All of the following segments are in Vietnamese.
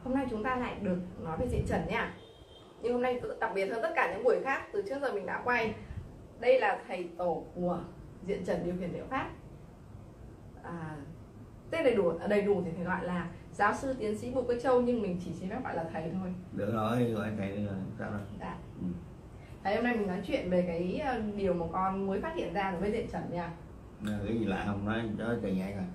Hôm nay chúng ta lại được nói về diện trần nha. Nhưng hôm nay đặc biệt hơn tất cả những buổi khác từ trước giờ mình đã quay. Đây là thầy tổ của diện trần điều khiển liệu pháp. Tên đầy đủ thì phải gọi là giáo sư tiến sĩ Bùi Quế Châu, nhưng mình chỉ xin phép gọi là thầy thôi. Được rồi, gọi thầy được rồi, sao rồi? Dạ. Thầy, hôm nay mình nói chuyện về cái điều mà con mới phát hiện ra đối với diện trần nha. Cái gì lạ không nói cho thầy nghe coi.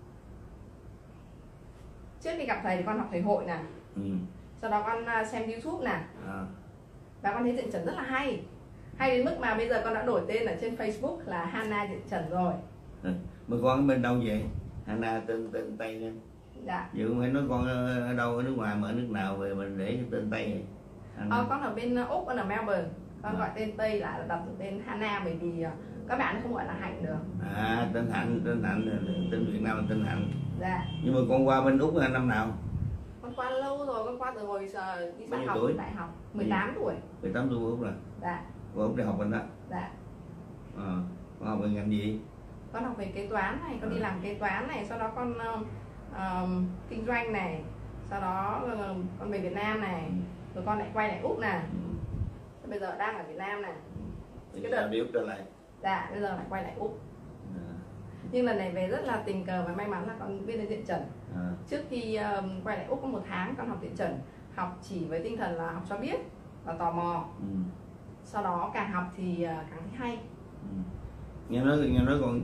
Trước khi gặp thầy thì con học thầy hội nè. Sau đó con xem YouTube nè. Và con thấy diện trần rất là hay. Hay đến mức mà bây giờ con đã đổi tên ở trên Facebook là Hana diện trần rồi. Mà con ở bên đâu vậy? Hana tên Tây nha. Dạ. Vậy không phải nói con ở đâu, ở nước ngoài mà ở nước nào về mình để tên Tây vậy? Con ở bên Úc, con ở Melbourne. Con gọi tên Tây là đặt tên Hana bởi vì các bạn không gọi là Hạnh được. Tên Hạnh, tên Việt Nam là tên Hạnh. Dạ. Nhưng mà con qua bên Úc là năm nào? Con qua lâu rồi, con qua từ hồi đi Bao nhiêu học, tuổi? đại học, 18 tuổi. 18 tuổi Úc rồi. Dạ. Qua Úc để học bên đó. Dạ. Con học về ngành gì? Con học về kế toán này, con đi làm kế toán này, sau đó con kinh doanh này, sau đó con về Việt Nam này, rồi con lại quay lại Úc nè. Bây giờ đang ở Việt Nam nè. Cái đợt đi Úc trở lại. Dạ, bây giờ lại quay lại Úc. Nhưng lần này về rất là tình cờ và may mắn là con biết đến diện trần. Trước khi quay lại Úc có 1 tháng con học diện trần, học chỉ với tinh thần là học cho biết và tò mò. Sau đó càng học thì càng thấy hay. Nghe nói con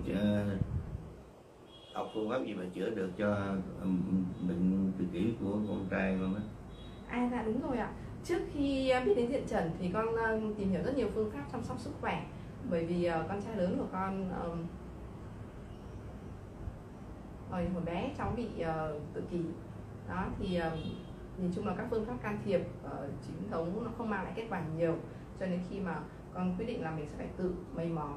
học phương pháp gì mà chữa được cho bệnh tự kỷ của con trai con đó? Dạ đúng rồi ạ. Trước khi biết đến diện trần thì con tìm hiểu rất nhiều phương pháp chăm sóc sức khỏe. Bởi vì con trai lớn của con hồi bé cháu bị tự kỷ đó, thì nhìn chung là các phương pháp can thiệp chính thống nó không mang lại kết quả nhiều, cho nên khi mà con quyết định là mình sẽ phải tự mày mò.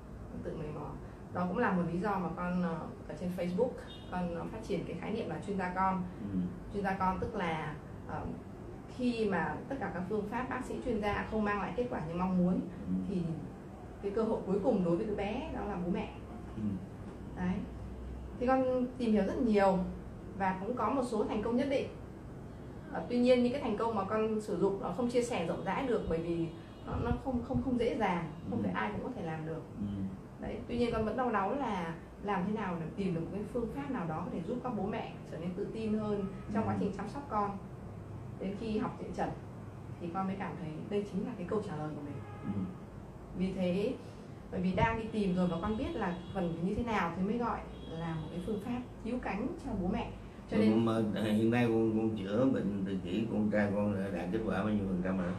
Đó cũng là một lý do mà con ở trên Facebook con phát triển cái khái niệm là chuyên gia con. Chuyên gia con tức là khi mà tất cả các phương pháp bác sĩ chuyên gia không mang lại kết quả như mong muốn thì cái cơ hội cuối cùng đối với đứa bé đó là bố mẹ. Đấy. Thì con tìm hiểu rất nhiều và cũng có một số thành công nhất định. Tuy nhiên những cái thành công mà con sử dụng nó không chia sẻ rộng rãi được, bởi vì nó không dễ dàng, không phải ai cũng có thể làm được. Đấy. Tuy nhiên con vẫn đau đáu là làm thế nào để tìm được một cái phương pháp nào đó để giúp các bố mẹ trở nên tự tin hơn trong quá trình chăm sóc con. Đến khi học diện trần thì con mới cảm thấy đây chính là cái câu trả lời của mình. Vì thế, bởi vì đang đi tìm rồi và con biết là phần như thế nào thì mới gọi là một cái phương pháp cứu cánh cho bố mẹ. Cho nên mà hiện nay con chữa bệnh tự kỷ con trai con đã đạt kết quả bao nhiêu % rồi?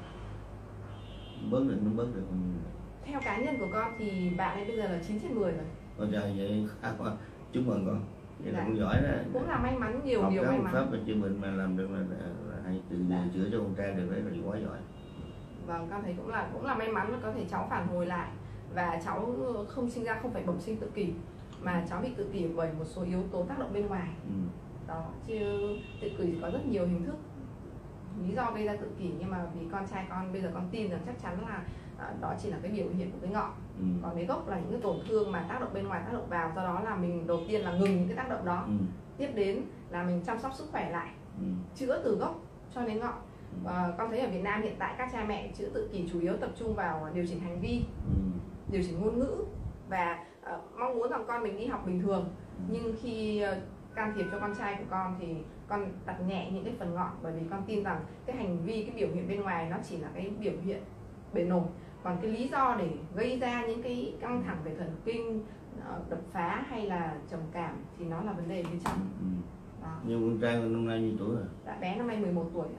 Bớt được không? Theo cá nhân của con thì bạn ấy bây giờ là 9/10 rồi. Ôi trời, vậy khá quá. Chúc mừng con. Vậy là con giỏi đó. Cũng là may mắn, nhiều may mắn. Pháp và chữa bệnh mà làm được là hay tự chữa cho con trai được, đấy là quá giỏi. Vâng, con thấy cũng là may mắn có thể cháu phản hồi lại và cháu không sinh ra không phải bẩm sinh tự kỷ, mà cháu bị tự kỷ bởi một số yếu tố tác động bên ngoài. Đó, chứ tự kỷ có rất nhiều hình thức, lý do gây ra tự kỷ, nhưng mà vì con trai con bây giờ con tin rằng chắc chắn là đó chỉ là cái biểu hiện của cái ngọn. Còn cái gốc là những cái tổn thương mà tác động bên ngoài tác động vào, do đó là mình đầu tiên là ngừng những cái tác động đó. Tiếp đến là mình chăm sóc sức khỏe lại, chữa từ gốc cho đến ngọn. Con thấy ở Việt Nam hiện tại các cha mẹ chữa tự kỷ chủ yếu tập trung vào điều chỉnh hành vi, điều chỉnh ngôn ngữ và mong muốn rằng con mình đi học bình thường. Nhưng khi can thiệp cho con trai của con thì con đặt nhẹ những cái phần ngọn, bởi vì con tin rằng cái hành vi, cái biểu hiện bên ngoài nó chỉ là cái biểu hiện bề nổi, còn cái lý do để gây ra những cái căng thẳng về thần kinh, đập phá hay là trầm cảm thì nó là vấn đề bên trong. Nhưng con trai con năm nay nhiêu tuổi rồi? Dạ, bé năm nay 11 tuổi.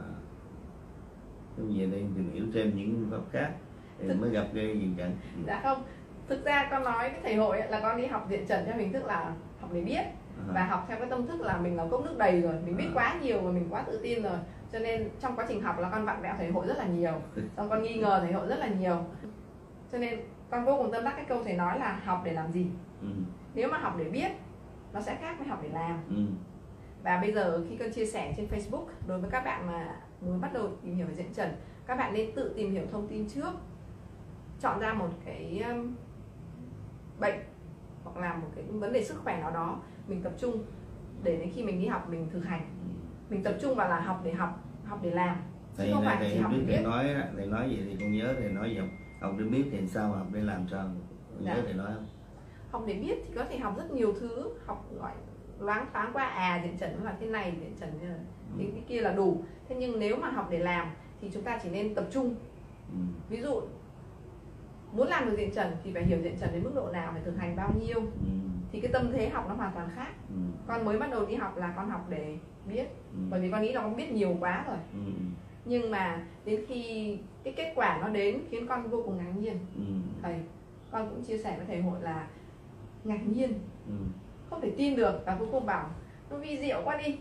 Bây giờ đây tìm hiểu thêm những pháp khác thì mới gặp cái diện trần. Dạ không, thực ra con nói cái thầy hội là con đi học diện trần theo hình thức là học để biết, và học theo cái tâm thức là mình là cốc nước đầy rồi, mình biết quá nhiều và mình quá tự tin rồi, cho nên trong quá trình học là con vặn vẹo thầy hội rất là nhiều, xong con nghi ngờ thầy hội rất là nhiều, cho nên con vô cùng tâm đắc cái câu thầy nói là học để làm gì. Nếu mà học để biết nó sẽ khác với học để làm. Và bây giờ khi con chia sẻ trên Facebook đối với các bạn mà muốn bắt đầu tìm hiểu về diện trần, các bạn nên tự tìm hiểu thông tin trước, chọn ra một cái bệnh hoặc là một cái vấn đề sức khỏe nào đó mình tập trung, để đến khi mình đi học mình thực hành, mình tập trung vào là học để làm, chứ thầy không phải chỉ thầy học biết để biết. thầy nói vậy thì con nhớ thầy nói gì không? Học để biết thì sao, học để làm sao? Con nhớ thầy nói không? Học để biết thì có thể học rất nhiều thứ, học gọi loáng thoáng qua diện trần nó là thế này, diện trần như là cái kia là đủ. Thế nhưng nếu mà học để làm thì chúng ta chỉ nên tập trung. Ví dụ muốn làm được diện trần thì phải hiểu diện trần đến mức độ nào, phải thực hành bao nhiêu, thì cái tâm thế học nó hoàn toàn khác. Con mới bắt đầu đi học là con học để biết, bởi vì con nghĩ là con biết nhiều quá rồi. Nhưng mà đến khi cái kết quả nó đến khiến con vô cùng ngạc nhiên. Thầy, con cũng chia sẻ với thầy hội là ngạc nhiên, không thể tin được, và cuối cùng bảo nó vi diệu quá đi.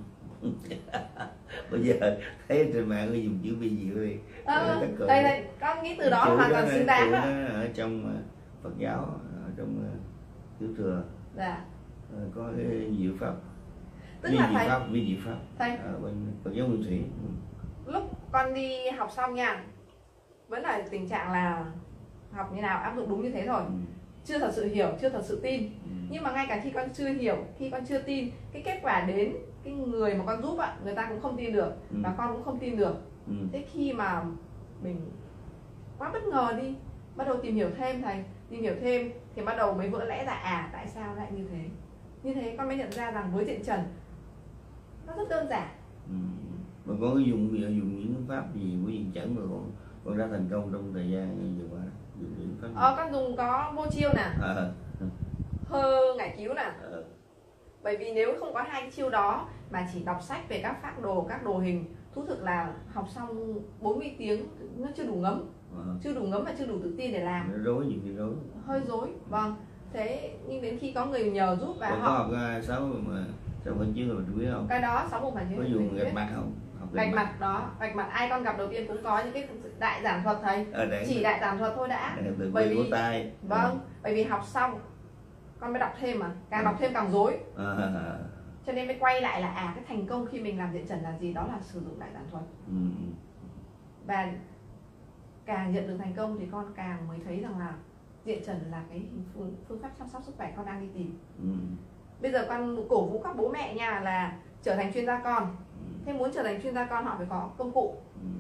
Bây giờ thấy trên mạng người dùng chữ vi diệu đi. Đây con nghĩ từ đó hoàn toàn xứng đáng đó. Ở trong Phật giáo, ở trong Tiểu Thừa, có cái diệu pháp, tức là thầy vi diệu pháp thầy ở bên Phật giáo Nguyên Thủy. Lúc con đi học xong nha, vẫn là tình trạng là học như nào áp dụng đúng như thế rồi, chưa thật sự hiểu, chưa thật sự tin. Nhưng mà ngay cả khi con chưa hiểu, khi con chưa tin, cái kết quả đến cái người mà con giúp người ta cũng không tin được, và con cũng không tin được. Thế khi mà mình quá bất ngờ đi, bắt đầu tìm hiểu thêm thầy, tìm hiểu thêm thì bắt đầu mới vỡ lẽ ra tại sao lại như thế. Như thế con mới nhận ra rằng với diện trần nó rất đơn giản. Mà con có dùng những phương pháp gì của diện trần mà con đã thành công trong thời gian vừa qua? Con dùng có vô chiêu nè, hơ ngải cứu nè. Bởi vì nếu không có hai chiêu đó mà chỉ đọc sách về các phác đồ, các đồ hình, thú thực là học xong 40 tiếng nó chưa đủ ngấm. Chưa đủ ngấm và chưa đủ tự tin để làm. Nó rối, nhiều khi rối. Hơi rối, vâng. Thế nhưng đến khi có người nhờ giúp và họ học 6 mà sao vẫn chưa là chú ý không? Cái đó 6 phần có dùng gạch mặt không? Gạch mặt đó, gạch mặt ai con gặp đầu tiên cũng có những cái đại giản thuật thầy. Chỉ đại giản thuật thôi đã. Bởi vì tay. Vâng, bởi vì học xong con mới đọc thêm mà, càng đọc thêm càng rối. Cho nên mới quay lại là cái thành công khi mình làm diện trần là gì, đó là sử dụng đại giản thuật. Và càng nhận được thành công thì con càng mới thấy rằng là diện trần là cái phương pháp chăm sóc sức khỏe con đang đi tìm. Bây giờ con cổ vũ các bố mẹ nha là trở thành chuyên gia con. Thế muốn trở thành chuyên gia con họ phải có công cụ.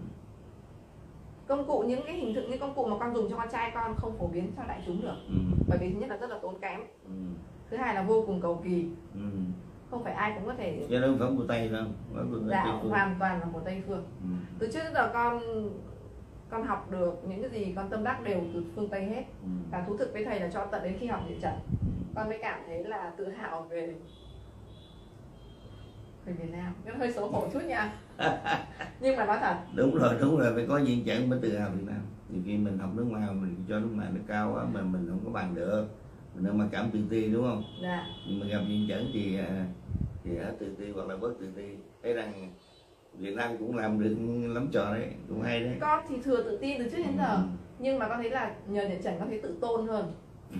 Công cụ, những cái hình thức, những công cụ mà con dùng cho con trai con không phổ biến cho đại chúng được. Bởi vì thứ nhất là rất là tốn kém, thứ hai là vô cùng cầu kỳ. Không phải ai cũng có thể. Chứ đâu phải của Tây đâu. Hoàn toàn là của Tây phương. Từ trước đến giờ con học được những cái gì con tâm đắc đều từ phương Tây hết. Và thú thực với thầy là cho tận đến khi học diện trần con mới cảm thấy là tự hào về Việt Nam. Nó hơi xấu hổ chút nha. Nhưng mà nói thật. Đúng rồi, phải có diện trần mới tự hào Việt Nam. Nhiều khi mình học nước ngoài mình cho nước ngoài nó cao quá mà mình không có bằng được, mình đang mặc cảm tự ti, đúng không? Nhưng mà gặp diện trần thì tự ti hoặc là bớt tự ti, thấy rằng Việt Nam cũng làm được lắm trò đấy, cũng hay đấy. Con thì thừa tự tin từ trước đến giờ, nhưng mà con thấy là nhờ diện trần con thấy tự tôn hơn.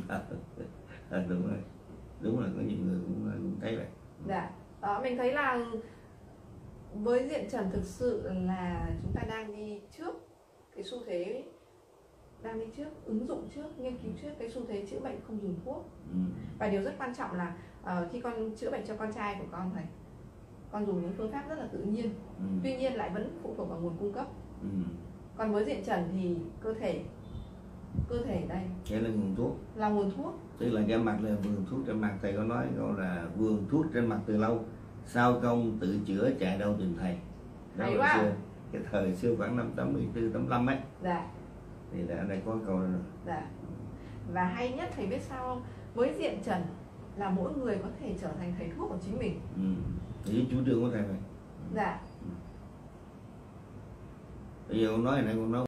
Đúng là có nhiều người cũng thấy vậy. Đó, mình thấy là với diện trần thực sự là chúng ta đang đi trước cái xu thế, đang đi trước, ứng dụng trước, nghiên cứu trước cái xu thế chữa bệnh không dùng thuốc. Và điều rất quan trọng là khi con chữa bệnh cho con trai của con thầy, con dùng những phương pháp rất là tự nhiên, tuy nhiên lại vẫn phụ thuộc vào nguồn cung cấp. Còn với diện trần thì cơ thể đây cái là nguồn thuốc, là nguồn thuốc. tức là cái mặt là vườn thuốc trên mặt. Thầy có nói câu là vườn thuốc trên mặt từ lâu, sao công tự chữa chạy đâu tìm thầy. Đó là xưa, cái thời xưa khoảng năm 84, 85 ấy. Thì đã đây có câu đó rồi. Và hay nhất thầy biết sao không? Với diện trần là mỗi người có thể trở thành thầy thuốc của chính mình. Thì chủ trương của thầy này. Bây giờ con nói này, con nói